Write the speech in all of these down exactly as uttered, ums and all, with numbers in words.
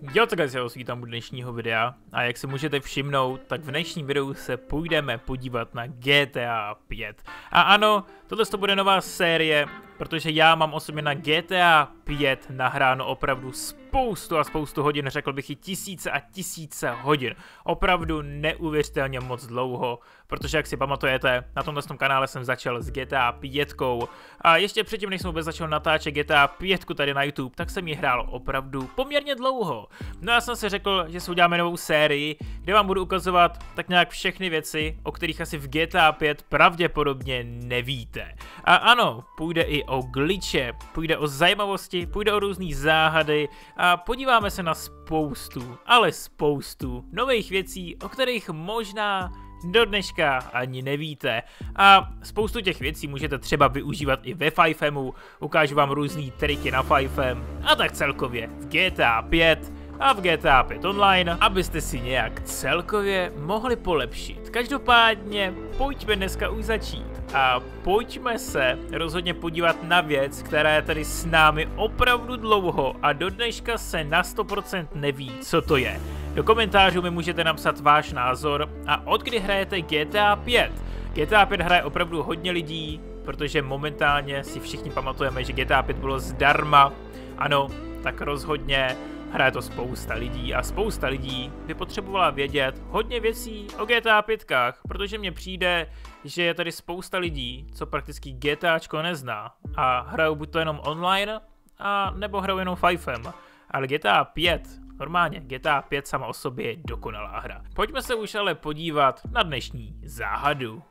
Jo, takhle se osvítám u dnešního videa a jak si můžete všimnout, tak v dnešním videu se půjdeme podívat na G T A pět. A ano, tohle to bude nová série, protože já mám osobně na G T A pět nahráno opravdu spoustu a spoustu hodin, řekl bych i tisíce a tisíce hodin. Opravdu neuvěřitelně moc dlouho, protože jak si pamatujete, na tomhle kanále jsem začal s G T A pět a ještě předtím, než jsem vůbec začal natáčet G T A pět tady na YouTube, tak jsem ji hrál opravdu poměrně dlouho. No já jsem si řekl, že si uděláme novou sérii, kde vám budu ukazovat tak nějak všechny věci, o kterých asi v G T A pět pravděpodobně nevíte. A ano, půjde i o glitche, půjde o zajímavosti, půjde o různý záhady a podíváme se na spoustu, ale spoustu nových věcí, o kterých možná do dneška ani nevíte. A spoustu těch věcí můžete třeba využívat i ve Fifemu, ukážu vám různý triky na Fifem a tak celkově v G T A pět a v G T A pět Online, abyste si nějak celkově mohli polepšit. Každopádně pojďme dneska už začít a pojďme se rozhodně podívat na věc, která je tady s námi opravdu dlouho a do dneška se na sto procent neví, co to je. Do komentářů mi můžete napsat váš názor a od kdy hrajete G T A pět. G T A pět hraje opravdu hodně lidí, protože momentálně si všichni pamatujeme, že G T A pět bylo zdarma. Ano, tak rozhodně hraje to spousta lidí a spousta lidí by potřebovala vědět hodně věcí o G T A pět, protože mně přijde, že je tady spousta lidí, co prakticky GTAčko nezná a hrajou buď to jenom online, a nebo hrajou jenom Fifem. Ale G T A pět, normálně G T A pět sama o sobě je dokonalá hra. Pojďme se už ale podívat na dnešní záhadu.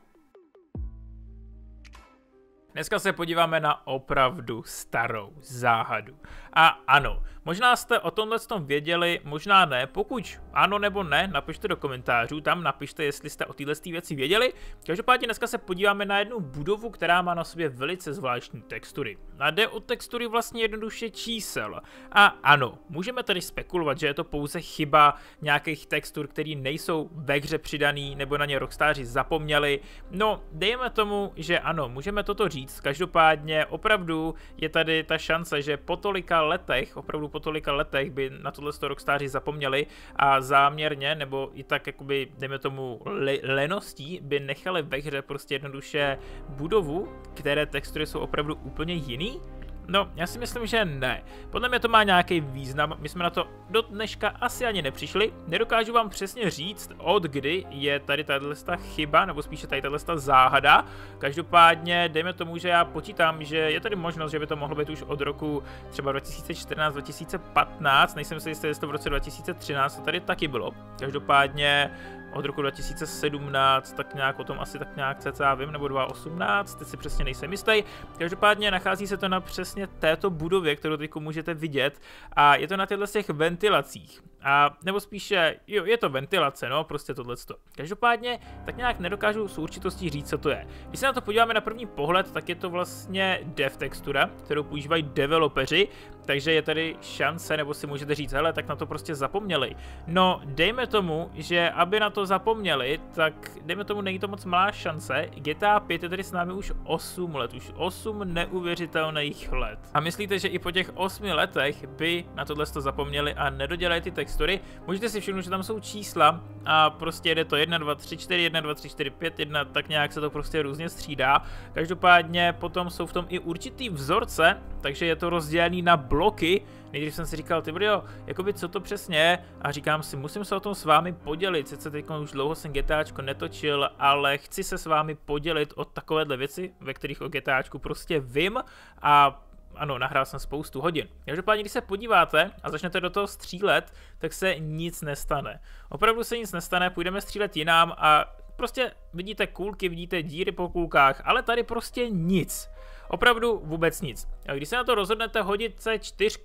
Dneska se podíváme na opravdu starou záhadu. A ano, možná jste o tomhle tom věděli, možná ne. Pokud ano nebo ne, napište do komentářů, tam napište, jestli jste o téhle věci věděli. Každopádně dneska se podíváme na jednu budovu, která má na sobě velice zvláštní textury. A jde o textury vlastně jednoduše čísel. A ano, můžeme tady spekulovat, že je to pouze chyba nějakých textur, které nejsou ve hře přidaný, nebo na ně rockstáři zapomněli. No, dejme tomu, že ano, můžeme toto říct. Každopádně opravdu je tady ta šance, že po tolika letech, opravdu po tolika letech by na tohle rockstáři zapomněli a záměrně, nebo i tak jakoby, dejme tomu, le leností, by nechali ve hře prostě jednoduše budovu, které textury jsou opravdu úplně jiný. No, já si myslím, že ne. Podle mě to má nějaký význam, my jsme na to do dneška asi ani nepřišli. Nedokážu vám přesně říct, od kdy je tady tato chyba, nebo spíše tady tato záhada. Každopádně dejme tomu, že já počítám, že je tady možnost, že by to mohlo být už od roku třeba dva tisíce čtrnáct dva tisíce patnáct, nejsem si jistý, jestli to v roce dva tisíce třináct to tady taky bylo. Každopádně od roku dva tisíce sedmnáct, tak nějak o tom asi tak nějak cca vím, nebo dva tisíce osmnáct, teď si přesně nejsem jistý. Každopádně nachází se to na přesně této budově, kterou teď můžete vidět, a je to na těchto těch ventilacích. A nebo spíše, jo, je to ventilace, no, prostě tohleto. Každopádně tak nějak nedokážu s určitostí říct, co to je. Když se na to podíváme na první pohled, tak je to vlastně dev textura, kterou používají developeři, takže je tady šance, nebo si můžete říct, hele, tak na to prostě zapomněli. No, dejme tomu, že aby na to zapomněli, tak dejme tomu, není to moc malá šance. G T A pět je tady s námi už osm let, už osm neuvěřitelných let. A myslíte, že i po těch osmi letech by na tohle zapomněli a nedodělají ty textury? Můžete si všimnout, že tam jsou čísla a prostě jede to jedna, dva, tři, čtyři, jedna, dva, tři, čtyři, pět, jedna, tak nějak se to prostě různě střídá. Každopádně potom jsou v tom i určitý vzorce, takže je to rozdělený na bloky. Nejdřív jsem si říkal, ty bro, jakoby co to přesně je, a říkám si, musím se o tom s vámi podělit, sice teď už dlouho jsem GTAčko netočil, ale chci se s vámi podělit o takovéhle věci, ve kterých o GTAčku prostě vím, a ano, nahrál jsem spoustu hodin. Každopádně, když se podíváte a začnete do toho střílet, tak se nic nestane. Opravdu se nic nestane, půjdeme střílet jinam a prostě vidíte kulky, vidíte díry po kulkách, ale tady prostě nic. Opravdu vůbec nic. A když se na to rozhodnete hodit C čtyři,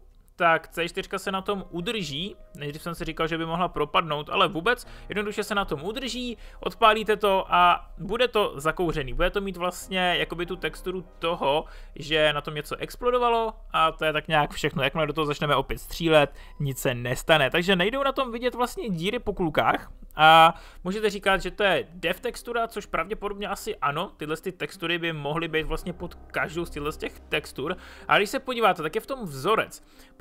tak C čtyři se na tom udrží. Nejdřív jsem si říkal, že by mohla propadnout, ale vůbec. Jednoduše se na tom udrží, odpálíte to a bude to zakouřený. Bude to mít vlastně jakoby tu texturu toho, že na tom něco explodovalo, a to je tak nějak všechno. Jakmile do toho začneme opět střílet, nic se nestane. Takže nejdou na tom vidět vlastně díry po kulkách. A můžete říkat, že to je dev textura, což pravděpodobně asi ano. Tyhle ty textury by mohly být vlastně pod každou z těchto těch textur. A když se podíváte, tak je v tom vzorec.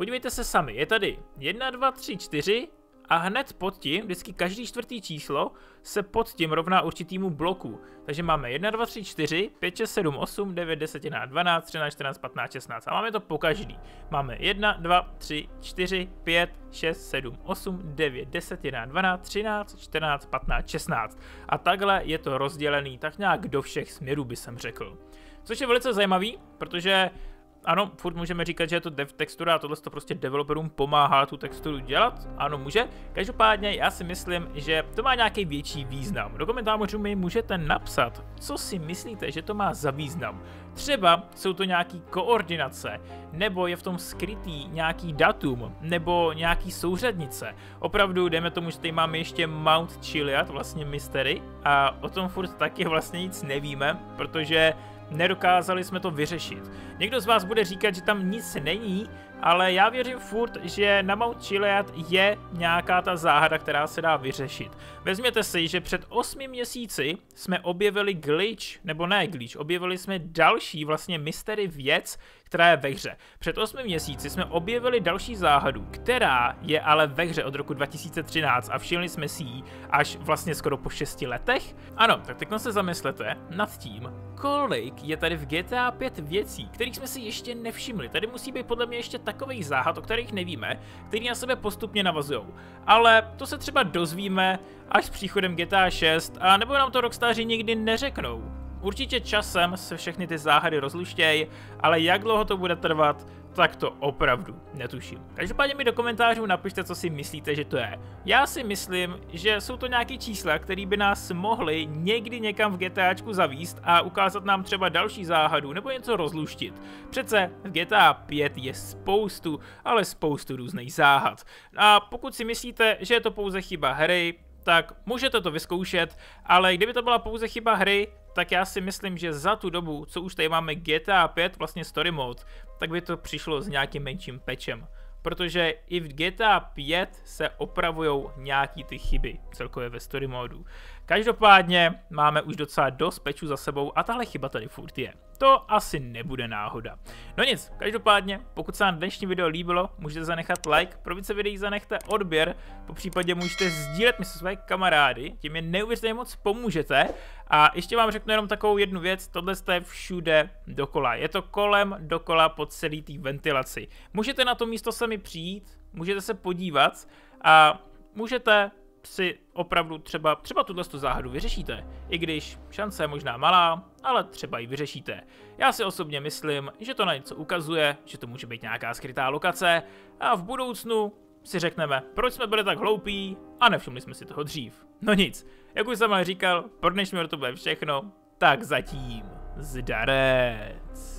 podívejte se sami, je tady jedna, dva, tři, čtyři a hned pod tím, vždycky každý čtvrtý číslo se pod tím rovná určitýmu bloku. Takže máme jedna, dva, tři, čtyři, pět, šest, sedm, osm, devět, deset, jedenáct, dvanáct, třináct, čtrnáct, patnáct, šestnáct a máme to po každý. Máme jedna, dva, tři, čtyři, pět, šest, sedm, osm, devět, deset, jedenáct, dvanáct, třináct, čtrnáct, patnáct, šestnáct. A takhle je to rozdělený tak nějak do všech směrů, by jsem řekl. Což je velice zajímavý, protože ano, furt můžeme říkat, že je to dev textura a tohle to prostě developerům pomáhá tu texturu dělat. Ano, může. Každopádně já si myslím, že to má nějaký větší význam. Do komentářů mi můžete napsat, co si myslíte, že to má za význam. Třeba jsou to nějaký koordinace, nebo je v tom skrytý nějaký datum, nebo nějaký souřadnice. Opravdu, dejme tomu, že tady máme ještě Mount Chiliad, vlastně mystery, a o tom furt taky vlastně nic nevíme, protože nedokázali jsme to vyřešit. Někdo z vás bude říkat, že tam nic není, ale já věřím furt, že na Mount Chiliad je nějaká ta záhada, která se dá vyřešit. Vezměte si, že před osmi měsíci jsme objevili glitch, nebo ne glitch, objevili jsme další vlastně mystery věc, která je ve hře. Před osmi měsíci jsme objevili další záhadu, která je ale ve hře od roku dva tisíce třináct a všimli jsme si ji až vlastně skoro po šesti letech. Ano, tak teď se zamyslete nad tím, kolik je tady v G T A pět věcí, kterých jsme si ještě nevšimli. Tady musí být podle mě ještě takových záhad, o kterých nevíme, který na sebe postupně navazujou. Ale to se třeba dozvíme až s příchodem G T A šest, a nebo nám to Rockstaři nikdy neřeknou. Určitě časem se všechny ty záhady rozluštějí, ale jak dlouho to bude trvat, tak to opravdu netuším. Každopádně mi do komentářů napište, co si myslíte, že to je. Já si myslím, že jsou to nějaké čísla, které by nás mohly někdy někam v GTAčku zavíst a ukázat nám třeba další záhadu nebo něco rozluštit. Přece v G T A pět je spoustu, ale spoustu různých záhad. A pokud si myslíte, že je to pouze chyba hry, tak můžete to vyzkoušet, ale kdyby to byla pouze chyba hry, tak já si myslím, že za tu dobu, co už tady máme G T A pět, vlastně story mode, tak by to přišlo s nějakým menším patchem. Protože i v G T A pět se opravujou nějaký ty chyby, celkově ve story modu. Každopádně máme už docela dost patchů za sebou a tahle chyba tady furt je. To asi nebude náhoda. No nic, každopádně, pokud se vám dnešní video líbilo, můžete zanechat like, pro více videí zanechte odběr, po případě můžete sdílet mi se své kamarády, tím je neuvěřitelně moc pomůžete. A ještě vám řeknu jenom takovou jednu věc, tohle je všude dokola. Je to kolem dokola po celý té ventilaci. Můžete na to místo sami přijít, můžete se podívat a můžete si opravdu třeba, třeba tuhle záhadu vyřešíte. I když šance je možná malá, ale třeba ji vyřešíte. Já si osobně myslím, že to na něco ukazuje, že to může být nějaká skrytá lokace a v budoucnu si řekneme, proč jsme byli tak hloupí a nevšimli jsme si toho dřív. No nic, jak už jsem ale říkal, pro dnešní to bude všechno, tak zatím zdarec.